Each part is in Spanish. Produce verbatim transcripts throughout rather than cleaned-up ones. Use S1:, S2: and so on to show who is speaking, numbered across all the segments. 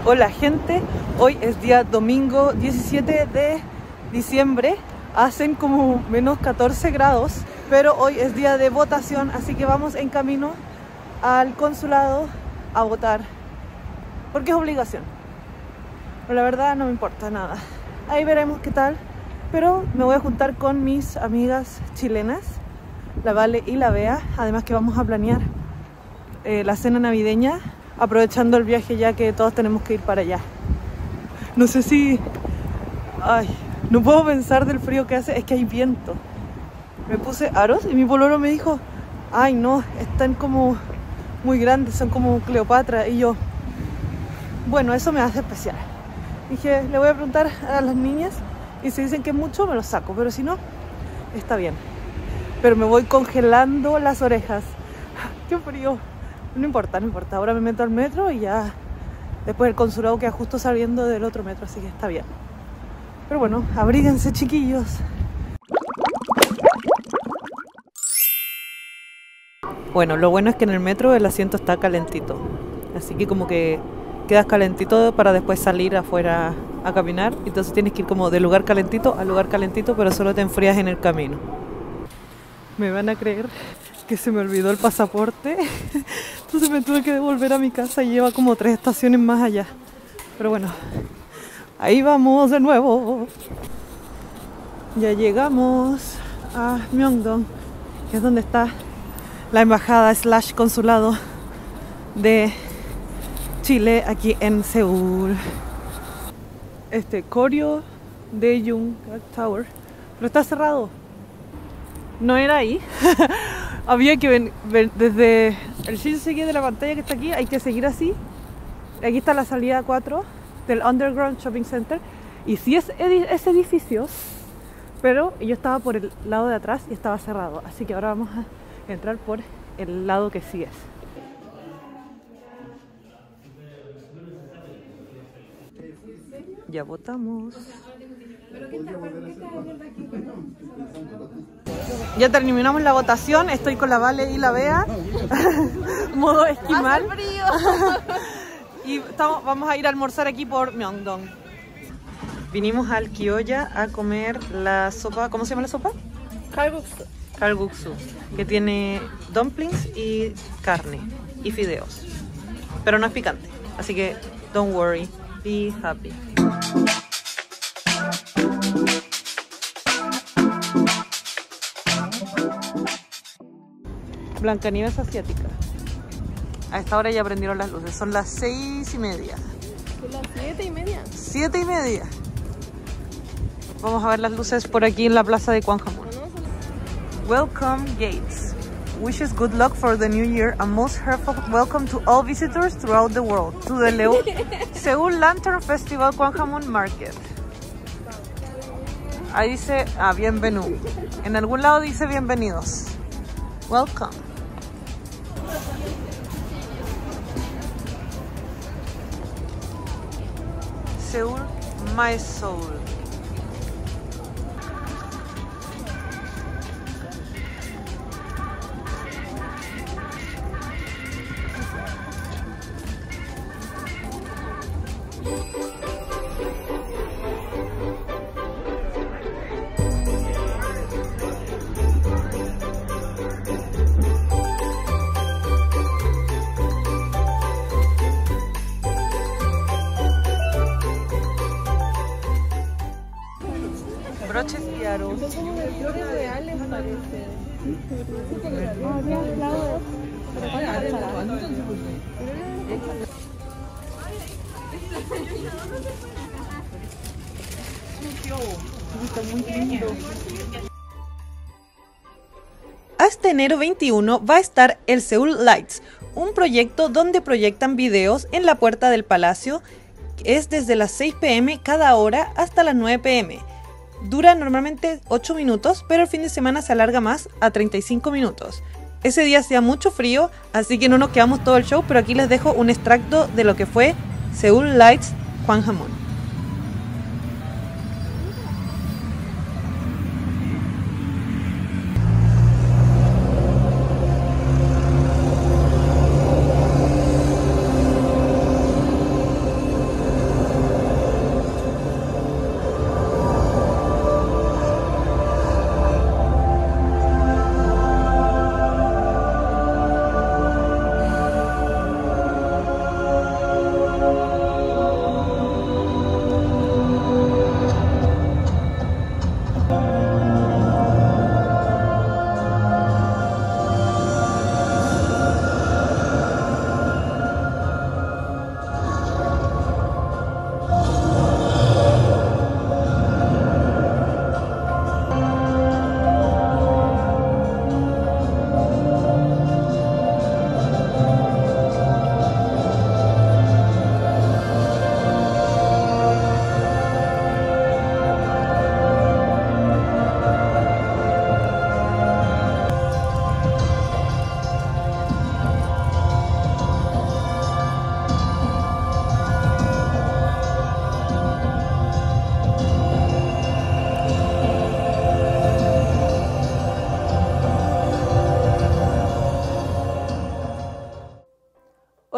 S1: Hola gente, hoy es día domingo diecisiete de diciembre, hacen como menos catorce grados, pero hoy es día de votación, así que vamos en camino al consulado a votar, porque es obligación. Pero la verdad no me importa nada, ahí veremos qué tal, pero me voy a juntar con mis amigas chilenas, la Vale y la Bea, además que vamos a planear eh, la cena navideña, aprovechando el viaje ya que todos tenemos que ir para allá. No sé si... Ay, no puedo pensar del frío que hace, es que hay viento. Me puse aros y mi pololo me dijo, ay no, están como muy grandes, son como Cleopatra. Y yo, bueno, eso me hace especial. Dije, le voy a preguntar a las niñas y si dicen que es mucho, me lo saco, pero si no, está bien. Pero me voy congelando las orejas. ¡Qué frío! No importa, no importa. Ahora me meto al metro y ya después el consulado queda justo saliendo del otro metro, así que está bien. Pero bueno, abríguense, chiquillos. Bueno, lo bueno es que en el metro el asiento está calentito. Así que como que quedas calentito para después salir afuera a caminar. Entonces tienes que ir como de lugar calentito a lugar calentito, pero solo te enfrías en el camino. ¿Me van a creer que se me olvidó el pasaporte? Entonces me tuve que devolver a mi casa y lleva como tres estaciones más allá. Pero bueno, ahí vamos de nuevo. Ya llegamos a Myeongdong, que es donde está la embajada slash consulado de Chile aquí en Seúl. Este Koryo Daejeon Tower, pero está cerrado. No era ahí. Había que ver, ver desde el Shinsegae de la pantalla que está aquí, hay que seguir así. Aquí está la salida cuatro del Underground Shopping Center. Y sí es edi ese edificio, pero yo estaba por el lado de atrás y estaba cerrado. Así que ahora vamos a entrar por el lado que sí es. Ya votamos. Ya terminamos la votación, estoy con la Vale y la Bea, modo esquimal. ¡Hace frío! Y estamos, vamos a ir a almorzar aquí por Myeongdong. Vinimos al Kyoya a comer la sopa, ¿cómo se llama la sopa? Kalguksu. Kalguksu, que tiene dumplings y carne y fideos, pero no es picante, así que don't worry, be happy. Blancanieves asiática. A esta hora ya prendieron las luces. Son las seis y media.
S2: ¿Son las siete y media?
S1: Siete y media. Vamos a ver las luces por aquí en la plaza de Gwanghwamun. Welcome Gates. Wishes good luck for the new year and most heartfelt welcome to all visitors throughout the world to the Leo Seoul Lantern Festival Gwanghwamun Market. Ahí dice, ah, bienvenido. En algún lado dice bienvenidos. Welcome. Seoul, my soul. Broches y aros.
S2: Son como de flores reales, parece.
S1: Hasta enero veintiuno va a estar el Seoul Lights, un proyecto donde proyectan videos en la puerta del palacio. Es desde las seis pe eme cada hora hasta las nueve pe eme. Dura normalmente ocho minutos, pero el fin de semana se alarga más a treinta y cinco minutos. Ese día hacía mucho frío, así que no nos quedamos todo el show, pero aquí les dejo un extracto de lo que fue Seoul Lights Gwanghwamun.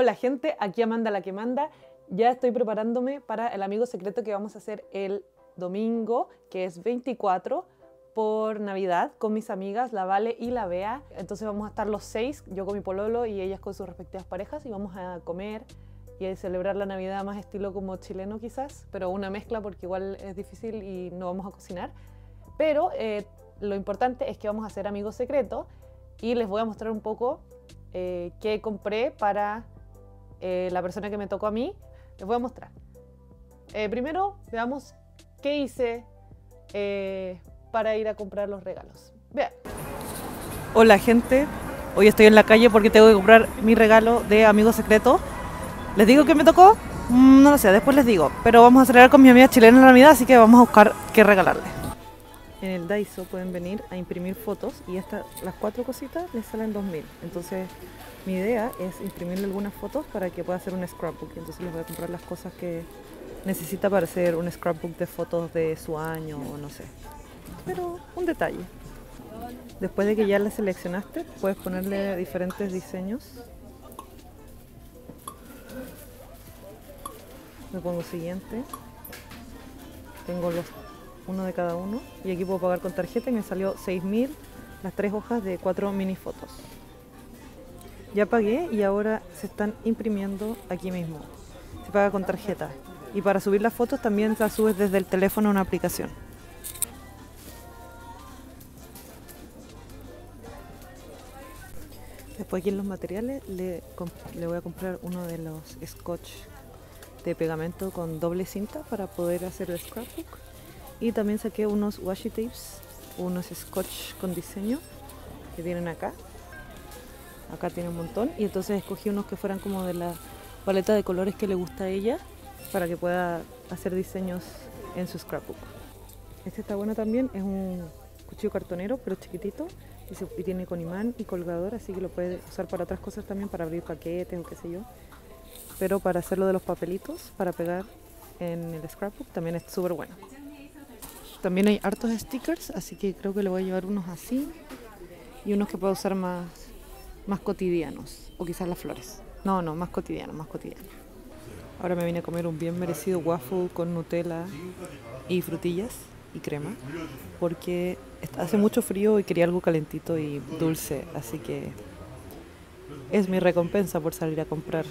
S1: Hola gente, aquí Amanda la que manda. Ya estoy preparándome para el amigo secreto que vamos a hacer el domingo, que es veinticuatro, por Navidad, con mis amigas, la Vale y la Bea. Entonces vamos a estar los seis, yo con mi pololo y ellas con sus respectivas parejas, y vamos a comer y a celebrar la Navidad más estilo como chileno quizás, pero una mezcla porque igual es difícil y no vamos a cocinar. Pero eh, lo importante es que vamos a hacer amigos secretos y les voy a mostrar un poco eh, qué compré para eh, la persona que me tocó a mí. Les voy a mostrar. Eh, primero veamos qué hice eh, para ir a comprar los regalos. Vean. Hola gente, hoy estoy en la calle porque tengo que comprar mi regalo de amigo secreto. ¿Les digo qué me tocó? Mm, no lo sé, después les digo. Pero vamos a celebrar con mi amiga chilena la Navidad, así que vamos a buscar qué regalarle. En el Daiso pueden venir a imprimir fotos y esta, las cuatro cositas les salen dos mil. Entonces mi idea es imprimirle algunas fotos para que pueda hacer un scrapbook. Entonces les voy a comprar las cosas que necesita para hacer un scrapbook de fotos de su año o no sé. Pero un detalle. Después de que ya las seleccionaste, puedes ponerle diferentes diseños. Me pongo siguiente. Tengo los uno de cada uno y aquí puedo pagar con tarjeta y me salió seis mil las tres hojas de cuatro mini fotos. Ya pagué y ahora se están imprimiendo aquí mismo. Se paga con tarjeta y para subir las fotos también las subes desde el teléfono a una aplicación. Después aquí en los materiales le, le voy a comprar uno de los scotch de pegamento con doble cinta para poder hacer el scrapbook. Y también saqué unos washi tapes, unos scotch con diseño que vienen acá. Acá tiene un montón. Y entonces escogí unos que fueran como de la paleta de colores que le gusta a ella para que pueda hacer diseños en su scrapbook. Este está bueno también, es un cuchillo cartonero pero chiquitito y, se, y tiene con imán y colgador, así que lo puedes usar para otras cosas también, para abrir paquetes o qué sé yo. Pero para hacerlo de los papelitos, para pegar en el scrapbook, también es súper bueno. También hay hartos stickers, así que creo que le voy a llevar unos así y unos que puedo usar más, más cotidianos, o quizás las flores. No, no, más cotidianos, más cotidianos. Ahora me vine a comer un bien merecido waffle con Nutella y frutillas y crema, porque hace mucho frío y quería algo calentito y dulce, así que es mi recompensa por salir a comprar.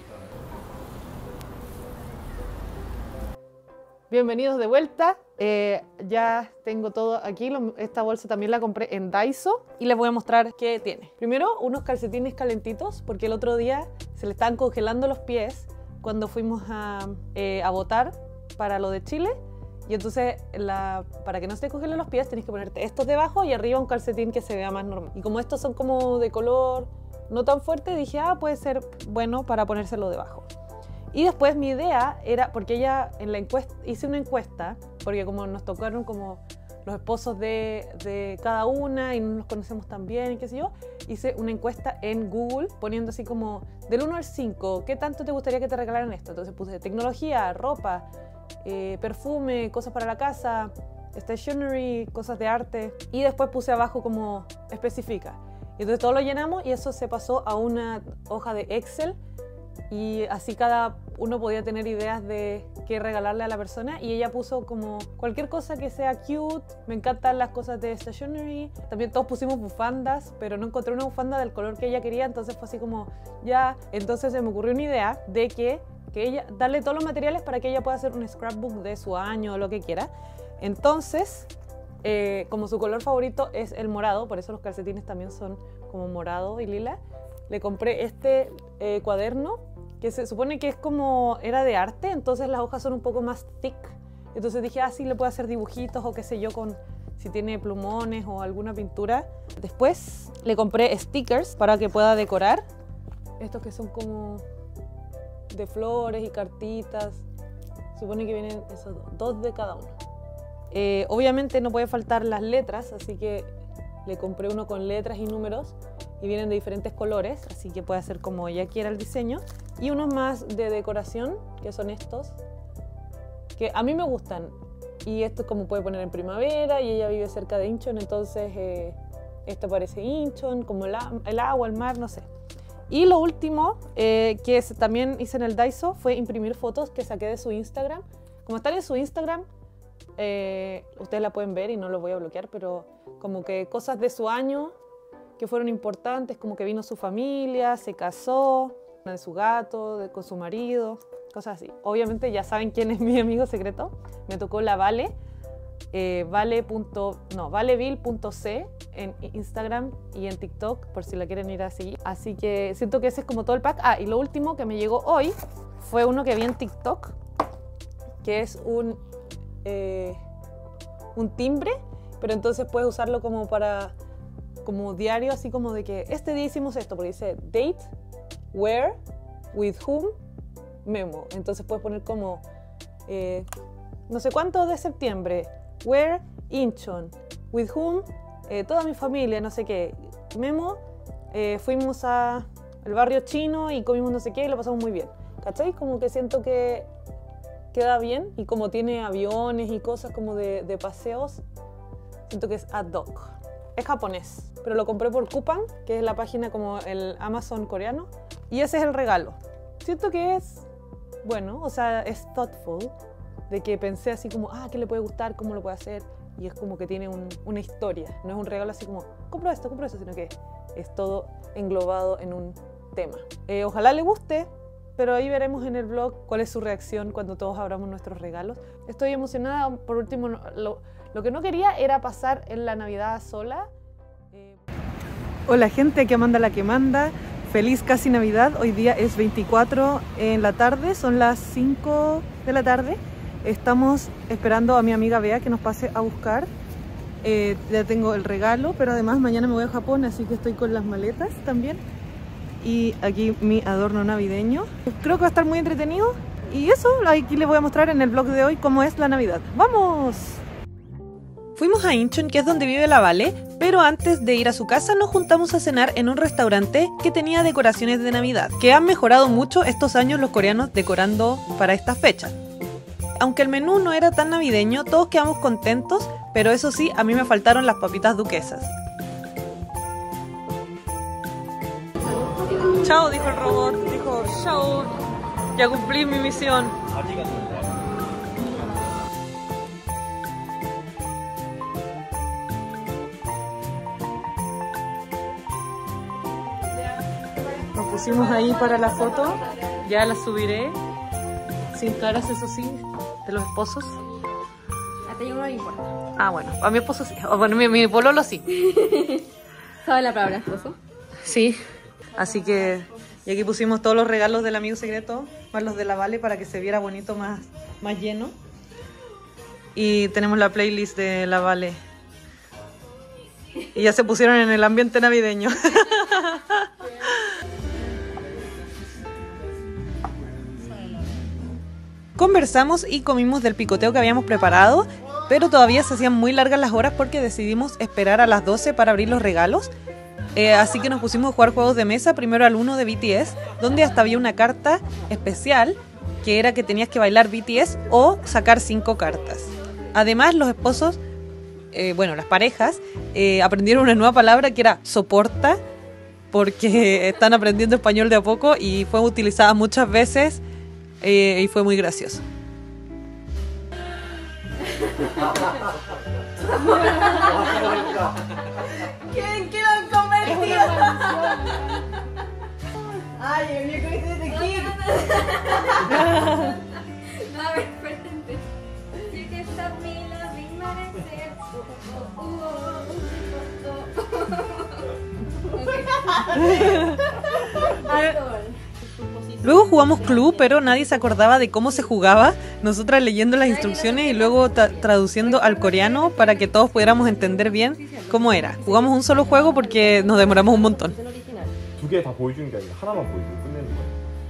S1: Bienvenidos de vuelta, eh, ya tengo todo aquí, lo, esta bolsa también la compré en Daiso y les voy a mostrar qué tiene. Primero, unos calcetines calentitos, porque el otro día se le estaban congelando los pies cuando fuimos a, eh, a votar para lo de Chile, y entonces la, para que no se te congelen los pies tenés que ponerte estos debajo y arriba un calcetín que se vea más normal. Y como estos son como de color no tan fuerte, dije, ah, puede ser bueno para ponérselo debajo. Y después mi idea era, porque ella en la encuesta, hice una encuesta, porque como nos tocaron como los esposos de, de cada una y no nos conocemos tan bien y qué sé yo, hice una encuesta en Google poniendo así como del uno al cinco, ¿qué tanto te gustaría que te regalaran esto? Entonces puse tecnología, ropa, eh, perfume, cosas para la casa, stationery, cosas de arte, y después puse abajo como especifica. Y entonces todo lo llenamos y eso se pasó a una hoja de Excel. Y así cada uno podía tener ideas de qué regalarle a la persona, y ella puso como cualquier cosa que sea cute. Me encantan las cosas de stationery. También todos pusimos bufandas, pero no encontré una bufanda del color que ella quería, entonces fue así como ya. Entonces se me ocurrió una idea de que, que ella, darle todos los materiales para que ella pueda hacer un scrapbook de su año o lo que quiera. Entonces, eh, como su color favorito es el morado, por eso los calcetines también son como morado y lila, le compré este eh, cuaderno que se supone que es como, era de arte, entonces las hojas son un poco más thick. Entonces dije, ah, sí, le puedo hacer dibujitos o qué sé yo, con si tiene plumones o alguna pintura. Después le compré stickers para que pueda decorar. Estos que son como de flores y cartitas. Supone que vienen esos dos, dos de cada uno. Eh, obviamente no puede faltar las letras, así que le compré uno con letras y números y vienen de diferentes colores, así que puede hacer como ella quiera el diseño. Y unos más de decoración, que son estos, que a mí me gustan. Y esto como puede poner en primavera, y ella vive cerca de Incheon, entonces eh, esto parece Incheon, como el, el agua, el mar, no sé. Y lo último eh, que es, también hice en el Daiso fue imprimir fotos que saqué de su Instagram. Como están en su Instagram, eh, ustedes la pueden ver y no lo voy a bloquear, pero como que cosas de su año que fueron importantes, como que vino su familia, se casó, de su gato, de, con su marido, cosas así. Obviamente ya saben quién es mi amigo secreto. Me tocó la Vale, eh, vale. No, valeville punto c en Instagram y en TikTok, por si la quieren ir a seguir. Así que siento que ese es como todo el pack. Ah, y lo último que me llegó hoy fue uno que vi en TikTok, que es un, eh, un timbre, pero entonces puedes usarlo como para, como diario, así como de que este día hicimos esto, porque dice date, where, with whom, memo. Entonces puedes poner como, eh, no sé cuánto de septiembre, where, Incheon, with whom, eh, toda mi familia, no sé qué, memo, eh, fuimos al barrio chino y comimos no sé qué y lo pasamos muy bien. ¿Cachai? Como que siento que queda bien y como tiene aviones y cosas como de, de paseos, siento que es ad hoc. Es japonés, pero lo compré por Coupang, que es la página como el Amazon coreano, y ese es el regalo. Siento que es bueno, o sea, es thoughtful, de que pensé así como, ah, ¿qué le puede gustar? ¿Cómo lo puede hacer? Y es como que tiene un, una historia, no es un regalo así como, compro esto, compro esto, sino que es todo englobado en un tema. Eh, ojalá le guste, pero ahí veremos en el blog cuál es su reacción cuando todos abramos nuestros regalos. Estoy emocionada. Por último, lo, lo que no quería era pasar en la Navidad sola. Eh... Hola gente, aquí Amanda la que manda. Feliz casi Navidad. Hoy día es veinticuatro en la tarde, son las cinco de la tarde. Estamos esperando a mi amiga Bea que nos pase a buscar. Eh, ya tengo el regalo, pero además mañana me voy a Japón, así que estoy con las maletas también. Y aquí mi adorno navideño. Creo que va a estar muy entretenido. Y eso, aquí les voy a mostrar en el vlog de hoy cómo es la Navidad. ¡Vamos! Fuimos a Incheon, que es donde vive la Vale, pero antes de ir a su casa nos juntamos a cenar en un restaurante que tenía decoraciones de Navidad, que han mejorado mucho estos años los coreanos decorando para estas fechas. Aunque el menú no era tan navideño, todos quedamos contentos, pero eso sí, a mí me faltaron las papitas duquesas. Chao, dijo el robot, dijo chao, ya cumplí mi misión. Nos pusimos ahí para la foto, ya la subiré, sin caras eso sí, de los esposos.
S2: A ti no le importa.
S1: Ah, bueno, a mi esposo sí, o bueno, mi, mi pololo sí.
S2: ¿Sabes la palabra esposo?
S1: Sí. Así que, y aquí pusimos todos los regalos del amigo secreto, más los de la Vale para que se viera bonito, más, más lleno. Y tenemos la playlist de la Vale. Y ya se pusieron en el ambiente navideño. Conversamos y comimos del picoteo que habíamos preparado, pero todavía se hacían muy largas las horas porque decidimos esperar a las doce para abrir los regalos. Eh, así que nos pusimos a jugar juegos de mesa, primero al uno de B T S, donde hasta había una carta especial, que era que tenías que bailar B T S o sacar cinco cartas. Además, los esposos, eh, bueno, las parejas, eh, aprendieron una nueva palabra que era soporta, porque están aprendiendo español de a poco y fue utilizada muchas veces eh, y fue muy gracioso.
S2: ¿Quién quiero convertido? Ay, el mío que desde aquí.
S3: A ver, espérate. You can stop me loving myself. Oh, oh, oh.
S1: Luego jugamos Clue, pero nadie se acordaba de cómo se jugaba. Nosotras leyendo las instrucciones y luego tra traduciendo al coreano para que todos pudiéramos entender bien cómo era. Jugamos un solo juego porque nos demoramos un montón.
S4: 두 개 다 보여주는 게 아니라 하나만 보여주고 끝내는 거야.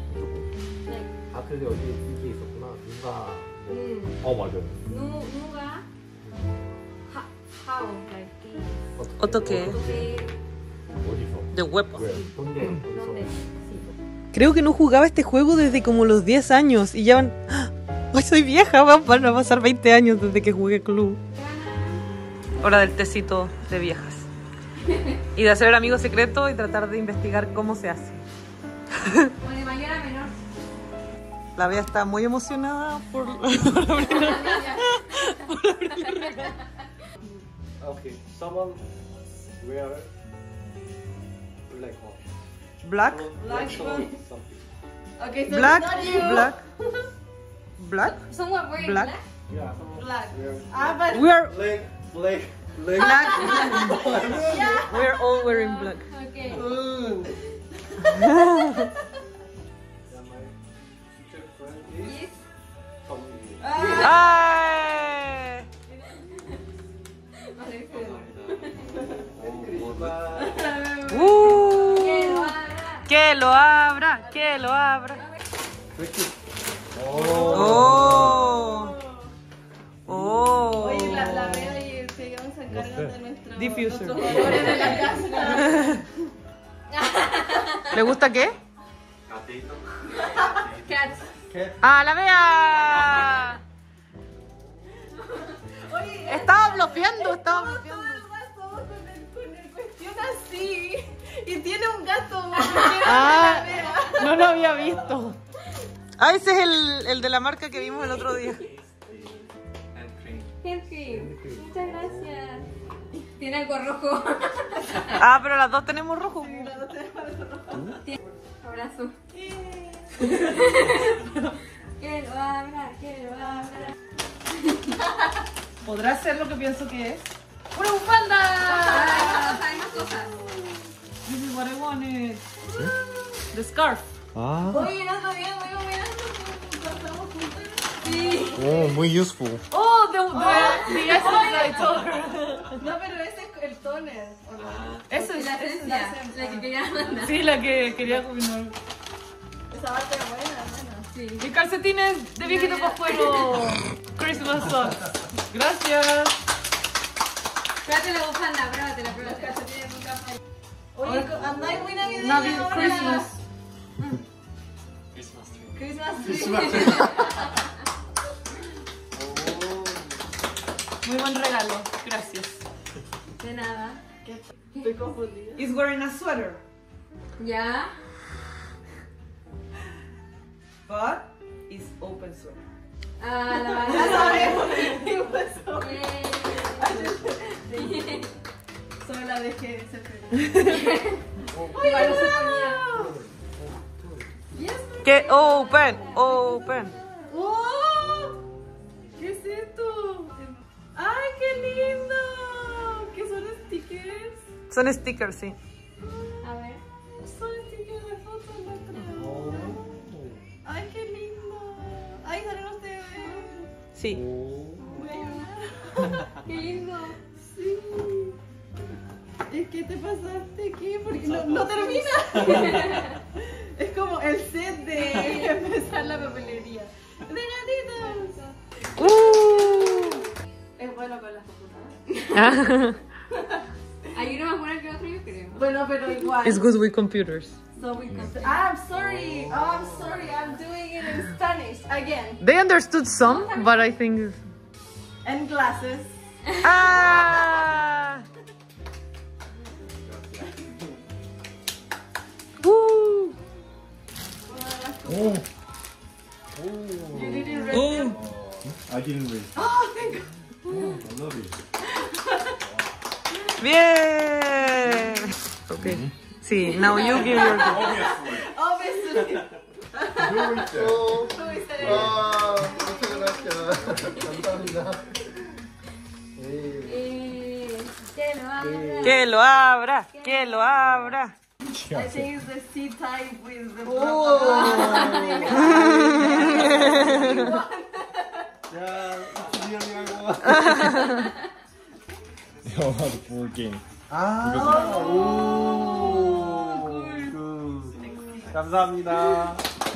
S4: 아 근데 여기 이게 있었구나. 누가 뭐... 어 맞아요.
S3: Nu, nuga. Ha, how, like this.
S1: 어떻게?
S4: 어디서?
S1: De web.
S4: ¿Dónde?
S3: ¿Dónde?
S1: Creo que no jugaba este juego desde como los diez años y ya van... ¡Ay, soy vieja! Van a pasar veinte años desde que jugué Clue. Hora del tecito de viejas. Y de hacer el amigo secreto y tratar de investigar cómo se hace.
S3: O de mayor a menor.
S1: La Bea está muy emocionada por por abrir el regalo.
S4: Okay, someone wear black one.
S1: Black,
S2: Black
S4: show
S2: one.
S4: something.
S2: Okay, so
S1: black,
S2: it's not you.
S1: black, black,
S3: Someone wearing
S1: Black.
S3: black.
S4: Yeah, someone
S2: Black.
S4: wear
S2: Ah, but
S1: we are
S4: black, black, black.
S1: black.
S2: yeah.
S1: We're all wearing black.
S3: Okay.
S4: Yeah, my future friend is
S3: Yes.
S4: Tommy.
S1: ¡Ay!
S4: Christmas.
S1: ¡Uh!
S3: Que lo abra.
S1: Que lo abra, que lo abra.
S4: Oh.
S1: ¡Oh! ¡Oh!
S2: Oye, la, la Bea y el Seguión se encargan de nuestro,
S1: Diffuser.
S2: nuestros olores de la casa.
S1: ¿Le gusta qué?
S3: Cats.
S1: ¡Ah, la Bea!
S2: Oye,
S1: Estaba bloqueando, estaba
S2: todo
S1: bloqueando.
S2: el rato con el, con el cuestión así. Y tiene un gato.
S1: Ah,
S2: La Bea.
S1: no lo había visto. Ah, ese es el, el de la marca que vimos el otro día.
S3: Hand cream. Muchas gracias. Tiene algo rojo.
S1: Ah, pero las dos tenemos rojo.
S3: Abrazo. Que lo abra, que lo abra.
S1: ¿Podrá ser lo que pienso que es?
S3: ¡Una bufanda! Hay más cosas.
S1: This is what I wanted. The scarf.
S4: Ah.
S2: Oye, el otro día me iba mirando que pasamos juntos.
S3: Sí.
S4: Oh, muy useful.
S1: Oh, the, the, the essence I told her.
S2: No, pero ese es el toner. ¿o no?
S1: Eso
S3: Y
S1: es.
S3: la
S1: eso es-
S3: esencia, la que quería mandar.
S1: Sí, la que quería combinar.
S2: Esa parte es buena, buena.
S3: Sí.
S1: Mis calcetines de viejito pascuero. Christmas socks. Gracias.
S3: Pruébate la bufanda, pruébatela, pruébatela.
S2: Oye, andáis muy navideña
S1: Navi
S2: ahora.
S1: Christmas.
S2: Christmas tree.
S1: Muy buen regalo. Gracias.
S3: De nada.
S2: Estoy confundida.
S1: Is wearing a sweater.
S3: Ya.
S1: But is open sweater.
S3: Ah, la
S2: Ya
S3: banda.
S2: sabemos qué pasó.
S3: Yay.
S2: Solo la dejé ese feliz.
S3: Igual no se ponía.
S1: Que open, open.
S2: ¡Oh! ¿Qué es esto? ¡Ay, qué lindo! ¿Qué son stickers?
S1: Son stickers, sí.
S3: A ver.
S2: Son stickers de fotos, no creo. ¡Ay, qué lindo! ¡Ay, salen ustedes!
S1: Sí.
S2: Voy a llorar.
S3: Qué lindo.
S2: Sí. Es que te pasaste, ¿qué? Porque no, no termina. Es como el set de empezar la papelería. ¡De gatitos!
S1: Uh.
S2: Es bueno con las computadoras.
S3: Hay uno más bueno que otro, yo creo.
S2: Bueno, pero igual.
S1: It's good with computers.
S3: So we can.
S2: I'm sorry. Oh, I'm sorry. I'm doing it in Spanish again.
S1: They understood some, but I think.
S2: And glasses.
S1: Ah. Woo.
S4: Oh.
S2: You didn't read
S1: Oh.
S2: them?
S4: I didn't read.
S2: Oh, thank God.
S4: Oh, I love it.
S1: Bien. Okay. Sí, now you give your gift.
S2: Obviously.
S4: Oh,
S2: Who is it?
S4: 아, muchas gracias. 감사합니다. 네.
S3: Eh, que lo abra.
S1: Que lo abra, que lo abra.
S2: I think it's the C type with the
S4: 야, 준영이라고. 영화도 볼 게임. 아, 오, 굿. 감사합니다.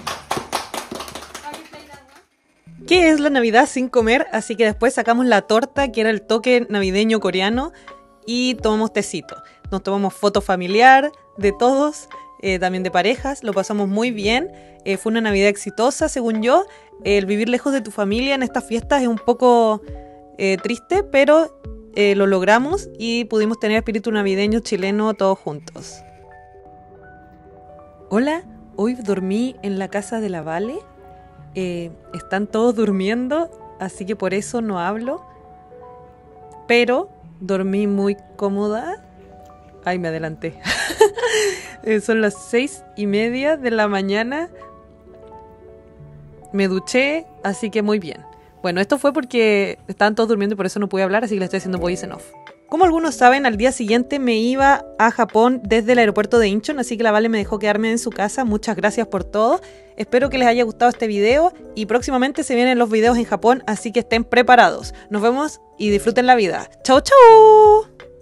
S1: ¿Qué es la Navidad sin comer? Así que después sacamos la torta, que era el toque navideño coreano, y tomamos tecito. Nos tomamos foto familiar de todos, eh, también de parejas, lo pasamos muy bien. Eh, fue una Navidad exitosa, según yo. El vivir lejos de tu familia en estas fiestas es un poco eh, triste, pero eh, lo logramos y pudimos tener espíritu navideño chileno todos juntos. Hola, Hoy dormí en la casa de la Vale. Eh, están todos durmiendo, así que por eso no hablo. Pero dormí muy cómoda. Ay, me adelanté. eh, son las seis y media de la mañana. Me duché, así que muy bien. Bueno, esto fue porque estaban todos durmiendo y por eso no pude hablar, así que le estoy haciendo voice en off. Como algunos saben, al día siguiente me iba a Japón desde el aeropuerto de Incheon, así que la Vale me dejó quedarme en su casa. Muchas gracias por todo. Espero que les haya gustado este video y próximamente se vienen los videos en Japón, así que estén preparados. Nos vemos y disfruten la vida. ¡Chau, chau!